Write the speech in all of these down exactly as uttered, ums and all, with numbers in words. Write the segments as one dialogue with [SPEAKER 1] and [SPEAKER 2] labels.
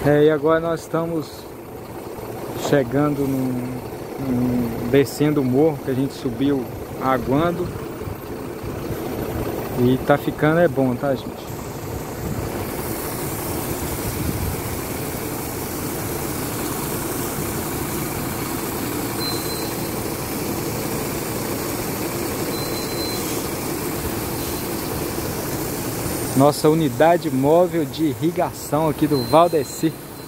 [SPEAKER 1] É, e agora nós estamos chegando num, num, descendo o morro que a gente subiu aguando. E tá ficando é bom, tá, gente? Nossa unidade móvel de irrigação aqui do Valdeci.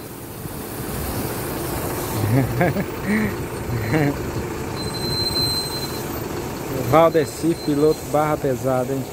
[SPEAKER 1] Valdeci, piloto barra pesada, hein?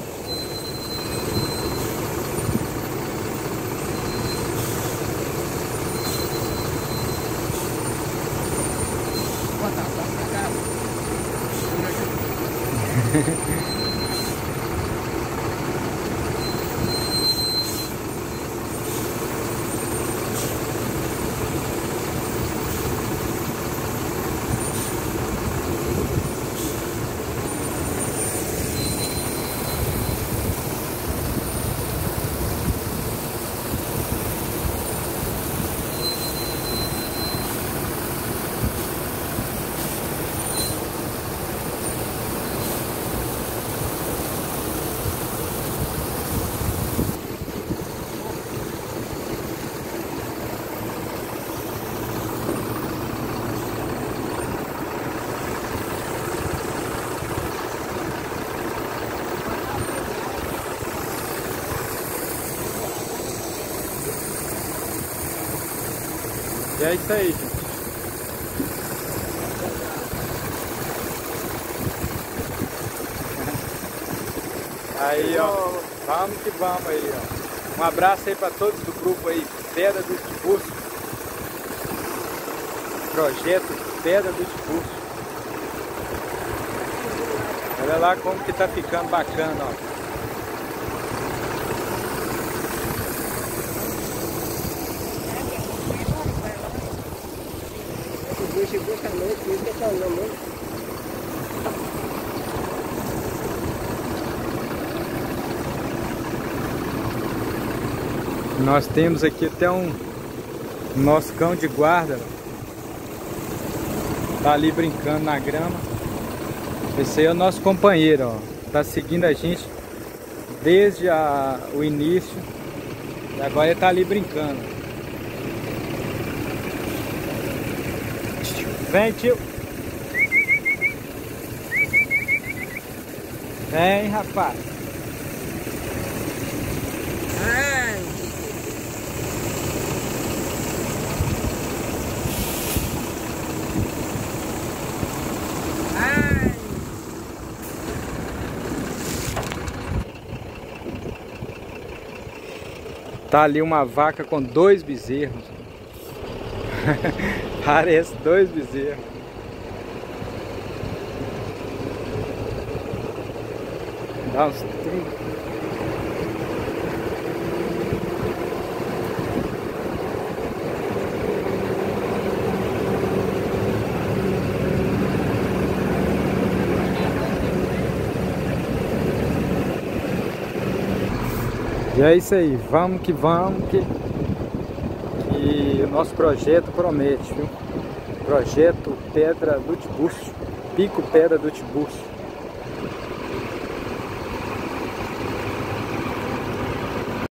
[SPEAKER 1] E é isso aí, gente. Aí, ó, vamos que vamos aí, ó. Um abraço aí para todos do grupo aí, Pedra do Tiburcio. Projeto Pedra do Tiburcio. Olha lá como que tá ficando bacana, ó. Nós temos aqui até um nosso cão de guarda, tá ali brincando na grama. Esse aí é o nosso companheiro, ó, tá seguindo a gente desde a, o início e agora ele tá ali brincando. Vem, tio. Vem, rapaz.
[SPEAKER 2] Ai. Ai.
[SPEAKER 1] Tá ali uma vaca com dois bezerros. Parece dois bezerros. Dá uns trinta. E é isso aí, vamos que vamos, que, que o nosso projeto promete, viu? Projeto Pedra do Tiburcio, Pico Pedra do Tiburcio.